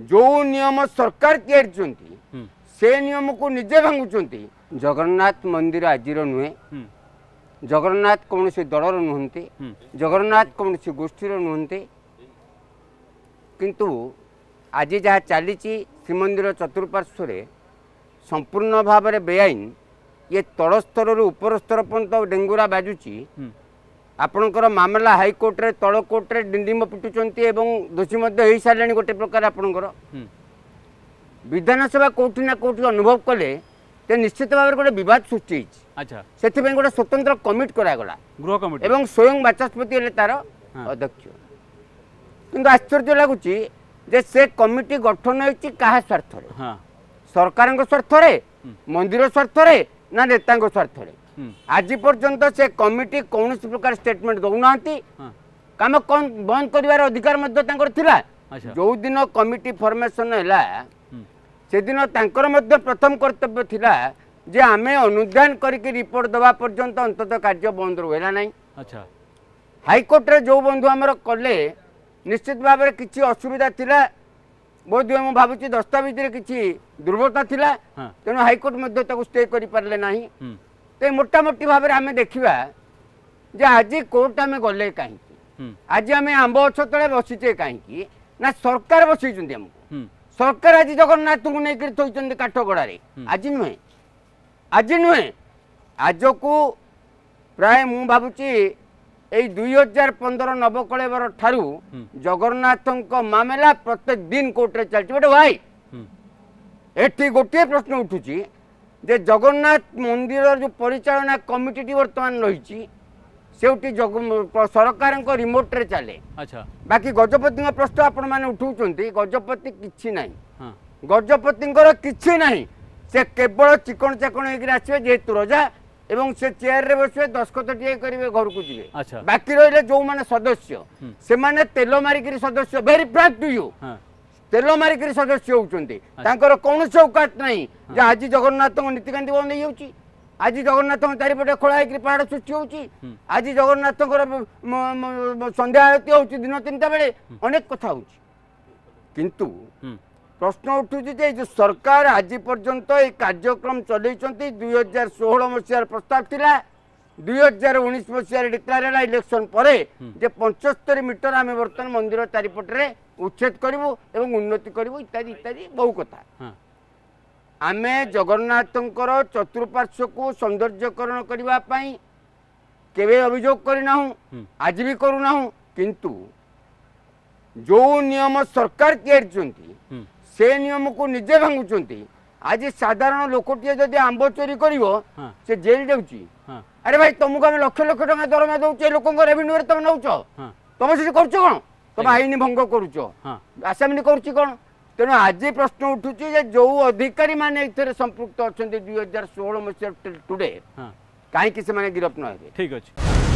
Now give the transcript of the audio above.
जो नियम सरकार तैयारी से नियम को निजे भांगुंट। जगन्नाथ मंदिर आज नुहे, जगन्नाथ कौन से दलर नुहति, जगन्नाथ कौन से गोष्ठीर नुहति, किंतु आज जहाँ चली श्रीमंदिर चतुर्पार्श्व संपूर्ण भाव में बेआईन ये तल स्तर उपर स्तर पर्यंत डेंगुरा बाजुची। आपणकर मामला हाईकोर्ट रे तल कोर्ट रे डिंडिम पिटुंट दोषी हो सारे गोटे प्रकार आपणकर विधानसभा कौटी ना कौटी अनुभव कले तो निश्चित भाव में गोटे बद सृष्टि। अच्छा से गोटे स्वतंत्र कमिटी करागला गृह कमिटी एवं स्वयं बाचस्पति हेले तार अध्यक्ष। किंतु आश्चर्य लगुच से कमिटी गठन होती क्या स्वार्थ सरकार स्वार्थ मंदिर स्वार्थ ना नेता स्वार्थ। आज पर्यंत से कमिटी कौन प्रकार स्टेटमेंट दौना कम कौन बंद कर अधिकार जो दिन कमिटी फॉर्मेशन है से दिन प्रथम कर्तव्य थिला जे आमे अनुधान करके रिपोर्ट दवा पर्यंत अंततः कार्य बंद रहा ना। अच्छा हाईकोर्ट रे जो बंधु आमर कले निश्चित भाव में किसी असुविधा थिला बोध मुझे भावुँ दस्तावेज किसी दुर्बलता थिला तेणु हाईकोर्ट मध्य स्टे कर पारे ना। तो मोटामोटी भाव में आम देखा जे आज कोर्ट आम गले कहीं आज आम आंब गछ तले बसीचे कहीं ना सरकार बसई आमको सरकार आज जगन्नाथ को लेकर थोड़ी काठगड़े आज नुहे आज नुहे आज को प्राय मु भावुची 2015 नवकलेवर ठारू जगन्नाथ मामला प्रत्येक दिन कोर्ट रे चलती। बट भाई एठी गोटे प्रश्न उठुची जे जगन्नाथ मंदिर जो परिचालना कमिटी वर्तमान रही सरकार रिमोट रे चले। अच्छा बाकी गजपति प्रश्न आपण मैंने उठाउछंती गजपति किछि नाही गजपति किछि नाही से केवल चिकन चाकण होकर आसवे जेहेतु रजा एवं से चेयर रे बसवे दस्खत टिए करेंगे घर को जी। बाकी रही जो मैंने सदस्य से माने तेल मारिक सदस्य वेरी फ्रैंक टू यू तेल मारिक सदस्य होती कौन औकात नहीं जे आज जगन्नाथ नीतिकांति बंद हो आज जगन्नाथ चारिपटे खोला होकर पहाड़ सृष्टि होची आज जगन्नाथ संध्या आरती हो दिन 3टा बेले अनेक कथा हो किंतु प्रश्न उठुची जो सरकार आज पर्यंत ये कार्यक्रम चलई 2016 मसीहार प्रस्ताव थिला 2019 मसीहार डिक्लेयर है इलेक्शन पर जे 75 मीटर आम बर्तमान मंदिर चारिपटे उच्छेद करूँ एवं उन्नति करूँ इत्यादि इत्यादि बहु कथा आमे जगन्नाथंकर चतुर्पार्श्व को सौंदर्यकरण करने केवे अभियोग करना आज भी करूना किंतु जो नियम सरकार तैयारी से नियम को निजे भांगुंट। आज साधारण लोकटे जदि आंब चोरी कर जेल जाऊँगी अरे भाई तुमको आम लक्ष लक्ष टका दरमा दौचे लोक रेवेन्यू तुम नौ तुम से कर तुम आईन भंग कर आसामी कर तेणु आज प्रश्न उठुची जो अधिकारी माने संपृक्त अच्छा 2016 मसीहा टुडे कहीं गिरफ्त न। ठीक अच्छे।